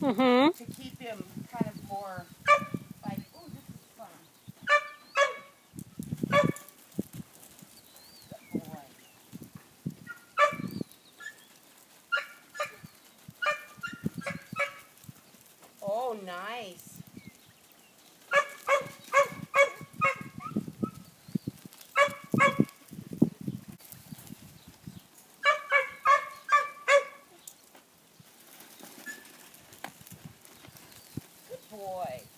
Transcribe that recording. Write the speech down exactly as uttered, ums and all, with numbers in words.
Mm-hmm. to keep him kind of more like, oh, this is fun. Good boy. Oh, nice. Good boy.